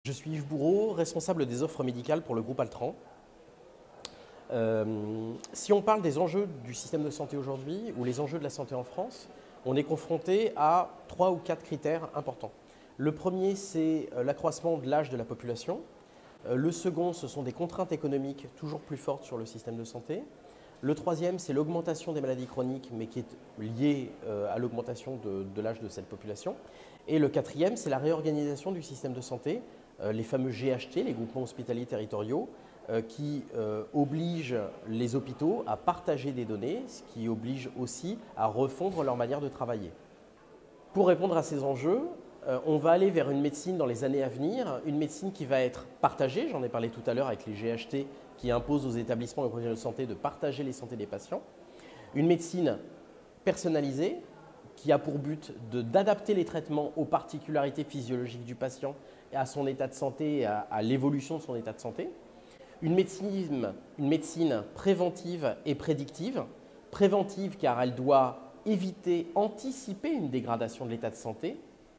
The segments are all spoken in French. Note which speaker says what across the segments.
Speaker 1: Je suis Yves Bourreau, responsable des offres médicales pour le groupe Altran. Si on parle des enjeux du système de santé aujourd'hui ou les enjeux de la santé en France, on est confronté à 3 ou 4 critères importants. Le premier, c'est l'accroissement de l'âge de la population. Le second, ce sont des contraintes économiques toujours plus fortes sur le système de santé. Le troisième, c'est l'augmentation des maladies chroniques, mais qui est liée à l'augmentation de l'âge de cette population. Et le quatrième, c'est la réorganisation du système de santé, les fameux GHT, les groupements hospitaliers territoriaux, qui obligent les hôpitaux à partager des données, ce qui oblige aussi à refondre leur manière de travailler. Pour répondre à ces enjeux, on va aller vers une médecine dans les années à venir, une médecine qui va être partagée, j'en ai parlé tout à l'heure avec les GHT qui imposent aux établissements et aux professionnels de santé de partager les santé des patients, une médecine personnalisée qui a pour but d'adapter les traitements aux particularités physiologiques du patient et à son état de santé et à l'évolution de son état de santé, une médecine préventive et prédictive, préventive car elle doit éviter, anticiper une dégradation de l'état de santé,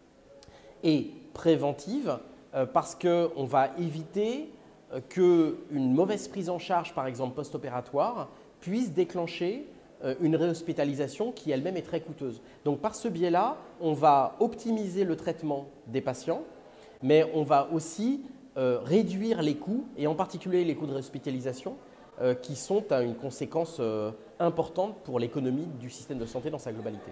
Speaker 1: et préventive parce qu'on va éviter qu'une mauvaise prise en charge, par exemple post-opératoire, puisse déclencher une réhospitalisation qui elle-même est très coûteuse. Donc par ce biais-là, on va optimiser le traitement des patients, mais on va aussi réduire les coûts, et en particulier les coûts de réhospitalisation, qui sont à une conséquence importante pour l'économie du système de santé dans sa globalité.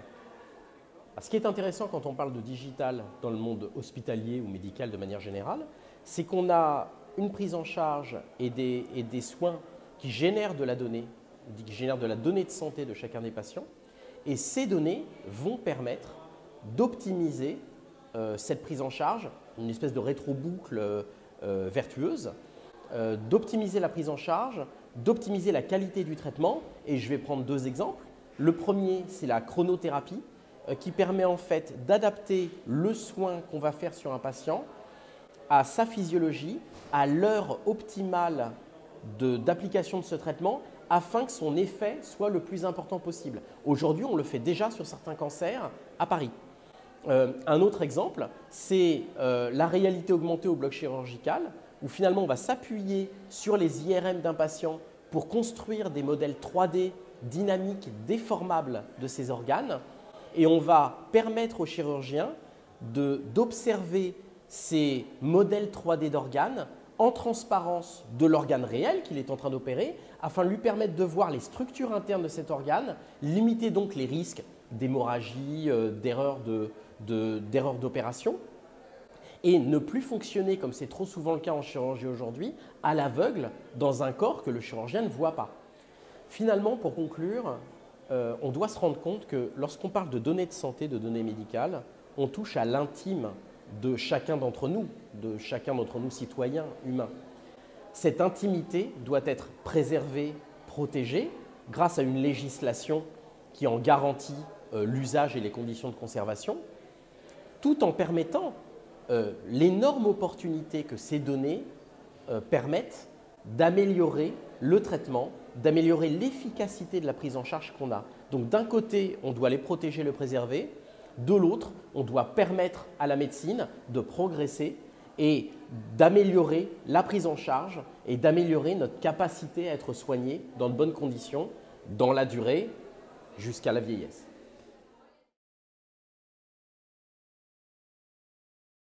Speaker 1: Ce qui est intéressant quand on parle de digital dans le monde hospitalier ou médical de manière générale, c'est qu'on a une prise en charge et des soins qui génèrent de la donnée, qui génèrent de la donnée de santé de chacun des patients. Et ces données vont permettre d'optimiser cette prise en charge, une espèce de rétro-boucle vertueuse, d'optimiser la prise en charge, d'optimiser la qualité du traitement. Et je vais prendre 2 exemples. Le premier, c'est la chronothérapie, qui permet en fait d'adapter le soin qu'on va faire sur un patient à sa physiologie, à l'heure optimale d'application de ce traitement, afin que son effet soit le plus important possible. Aujourd'hui, on le fait déjà sur certains cancers à Paris. Un autre exemple, c'est la réalité augmentée au bloc chirurgical, où finalement on va s'appuyer sur les IRM d'un patient pour construire des modèles 3D dynamiques, déformables de ses organes. Et on va permettre au chirurgien d'observer ces modèles 3D d'organes en transparence de l'organe réel qu'il est en train d'opérer, afin de lui permettre de voir les structures internes de cet organe, limiter donc les risques d'hémorragie, d'erreurs d'opération, et ne plus fonctionner, comme c'est trop souvent le cas en chirurgie aujourd'hui, à l'aveugle dans un corps que le chirurgien ne voit pas. Finalement, pour conclure, on doit se rendre compte que lorsqu'on parle de données de santé, de données médicales, on touche à l'intime de chacun d'entre nous citoyens humains. Cette intimité doit être préservée, protégée, grâce à une législation qui en garantit l'usage et les conditions de conservation, tout en permettant l'énorme opportunité que ces données permettent d'améliorer le traitement, d'améliorer l'efficacité de la prise en charge qu'on a. Donc d'un côté, on doit les protéger, le préserver. De l'autre, on doit permettre à la médecine de progresser et d'améliorer la prise en charge et d'améliorer notre capacité à être soigné dans de bonnes conditions, dans la durée, jusqu'à la vieillesse.